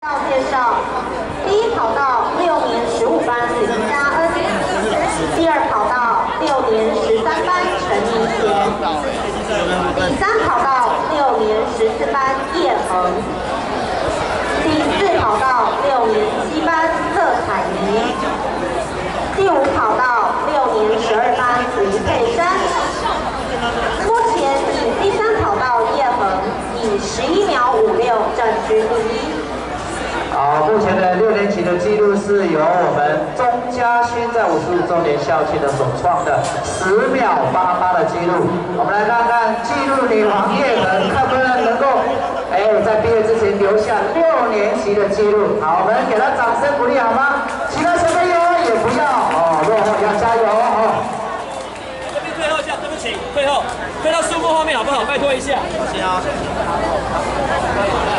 介绍，第一跑道6年15班林嘉恩，第二跑道6年13班陈明贤，第三跑道6年14班叶恒，第四跑道6年7班贺凯妮，第五跑道6年12班林佩珊。目前以第三跑道叶恒以11秒56占据第一。 好，目前的6年级的纪录是由我们钟嘉勋在55周年校庆的所创的10秒88的纪录。我们来看看纪录女王叶恒，看不能够在毕业之前留下6年级的纪录。好，我们给她掌声鼓励好吗？其他小朋友也不要哦，落后要加油哦。 这边退后一下，对不起，退后，退到树木后面好不好？拜托一下。行啊。